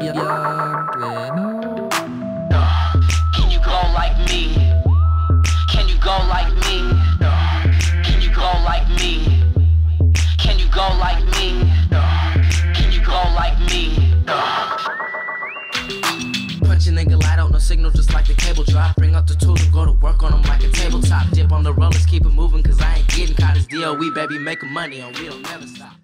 Can you go like me? Can you go like me? Can you go like me? Can you go like me? Can you go like me? Punch a nigga light out, no signal, just like the cable drop. Bring out the tools and go to work on them like a tabletop. Dip on the rollers, keep it moving, cause I ain't getting caught as DOE, baby, making money, and we don't never stop.